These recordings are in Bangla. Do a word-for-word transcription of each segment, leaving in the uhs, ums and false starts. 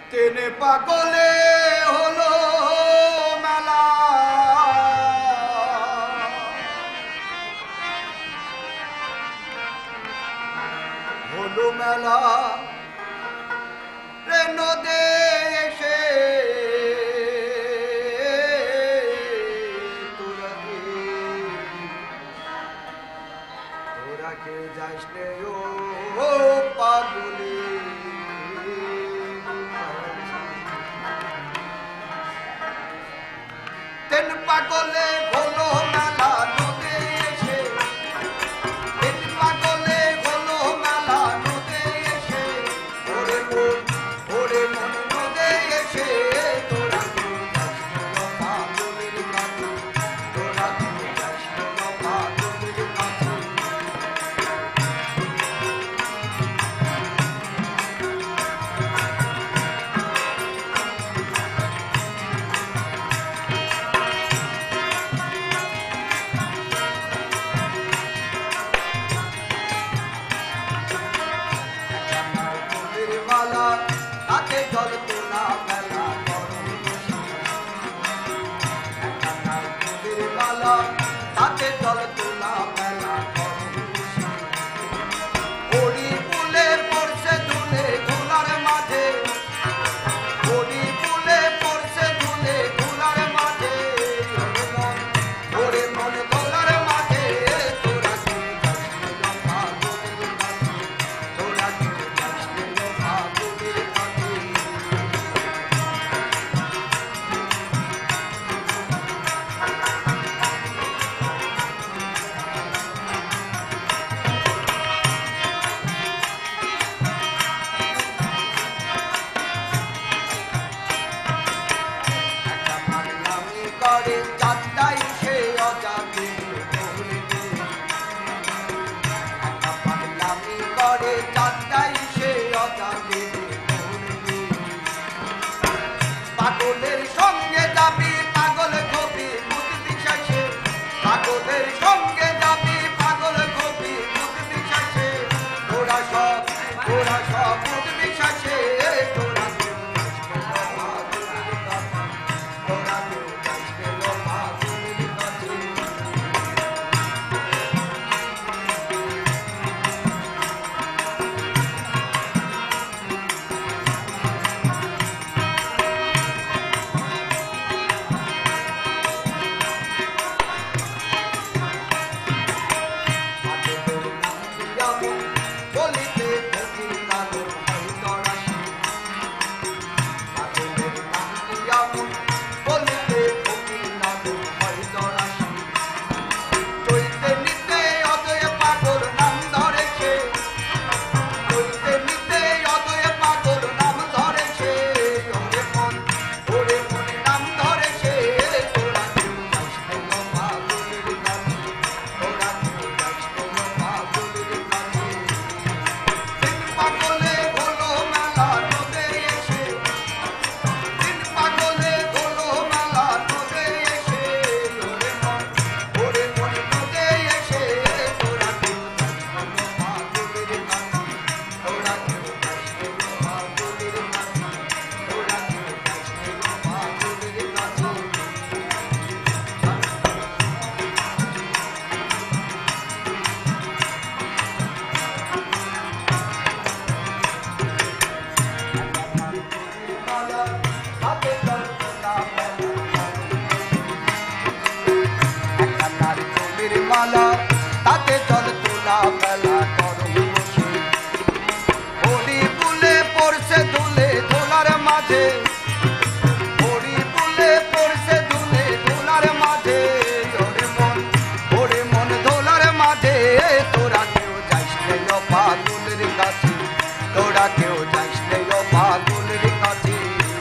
তেনে পাগলে হলো মেলা, হলো মেলা রে নদে এসে তোরা কে তোরা কে যাস নে ও পাগলে। তেন পাগলে হলো মেলা নদে এসে, তেন পাগলে হলো মেলা নদে এসে, ওরে মন ওরে মন নদে এসে তোরা কেউ যাস নে পাগলের কাছে, তোরা কেউ যাস নে পাগলের কাছে। তাতে জল তোলা বেলা গরম বসে, একান্নার ফুলের মালা তাতে জল তোলা বেলা গরম বসে। ওড়ি ফুলে পড়ছে ধুলে ধুলার মাঝে, ওড়ি ফুলে পড়ছে ধুলে ধুলার মাঝে, ওরে মন ওরে মন ধুলার মাঝে তোরা কেউ যাস নে পাগলের কাছে, তোরা কেউ যাস নে পাগলের কাছে। একটা পাগলামি করে চাঁদটাই সে অজাতে ভুলে গে, একটা পাগলামি করে চাঁদটাই সে অজাতে ভুলে গে। পাগলের সঙ্গে যাবি পাগল কবি বুঝবি শেষে, পাগলের সঙ্গে যাবি পাগল কবি বুঝবি শেষে, তোরা সব তোরা সব বুঝবি শেষে, তোরা কেউ যাস নে পাগলের কাছে, তোরা কেউ যাস নে পাগলের কাছে। বলিতে ফকির কালো হয়তরাশি, পাগলের নাম দিয়ামন বলিতে ফকির কালো হয়তরাশি। চৈতে নিতে অদয়ে পাগল নাম ধরেছে, চৈতে নিতে অদয়ে পাগল নাম ধরেছে, ওরে মন ওরে মনে নাম ধরেছে, তোরা কেউ যাস নে পাগলের কাছে, তোরা কেউ যাস নে পাগলের কাছে। তিন পাগলে হলো মেলা নদে এসে, তিন পাগলে হলো মেলা নদে এসে, ওরে মন ওরে মন নদে এসে তোরা কেউ যাস নে পাগলের কাছে, তোরা কেউ যাস নে পাগলের কাছে, তোরা কেউ যাস নে পাগলের কাছে। মালা হাতে জল তোলা বেলা একান্নার ফুলের মালা তাতে জল তোলা বেলা গরম বসে। ওড়ি ফুলে পড়ছে ধুলে ধুলার মাঝে, ওড়ি ফুলে পড়ছে ধুলে ধুলার মাঝে, ওরে মন ওরে মন ধুলার মাঝে তোরা কেউ যাস নে পাগলের কাছে, তোরা কেউ যাস নে পাগলের কাছে।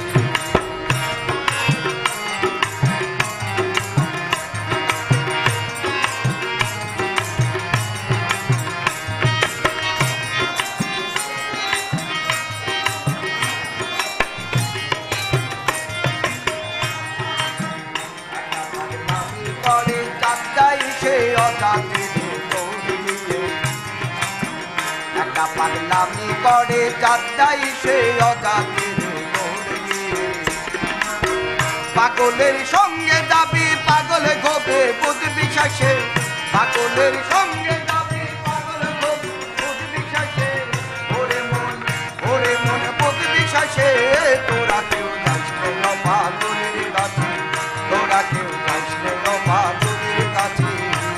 পাগলামি করে চাঁদটাই সে অজাতে দৌড় নিয়ে, একটা পাগলামি করে চাঁদটাই সে অজাতে দৌড় পাগলের সঙ্গে যাবি পাগলে ঘবে বুধ বিশ্বাসে পাগলের সঙ্গে যাবি পাগলে ঘবে বুধ বিশ্বাসে ওরে মন ওরে মন বুধ বিশ্বাসে তোরা কেউ যাস না পাগলের কাছে তোরা কেউ যাস না পাগলের কাছে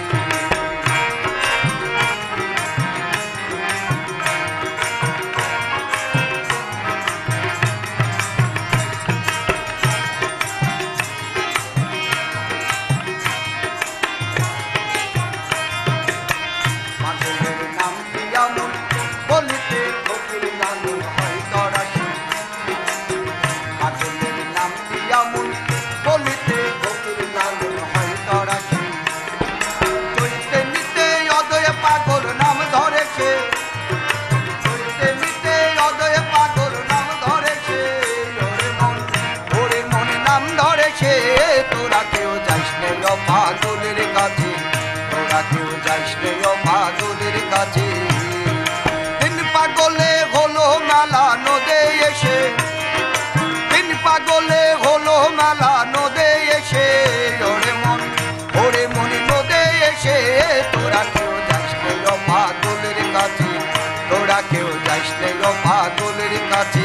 তোরা কেউ যাস না পাগলের কাছে তোরা কেউ যাস না পাগলের কাছে তিন পাগলে হলো মেলা নদে এসে তিন পাগলে হলো মেলা নদে এসে ওরে মন ওরে মন নদে এসে তোরা কেউ যাস না পাগলের কাছে তোরা কেউ যাস না পাগলের কাছে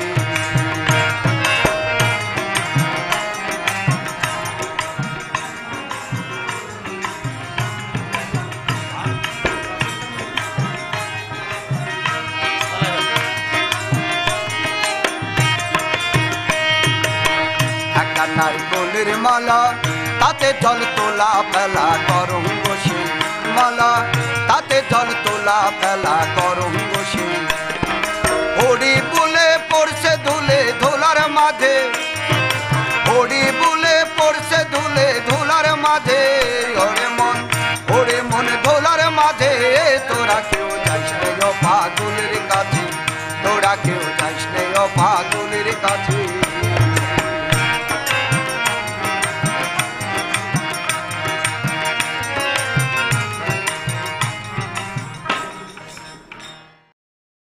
নারকলের মালা তাতে জল তোলা ফেলা করম বসে মালা তাতে জল তোলা ফেলা করম বসে হরি বলে পড়ছে ধুলে ধুলার মাঝে হরি বলে পড়ছে ধুলে ধুলার মাঝে ওরে মন ওরে মন ধুলার মাঝে তোরা কেউ যাস না পাগলের কাছে তোরা কেউ যাস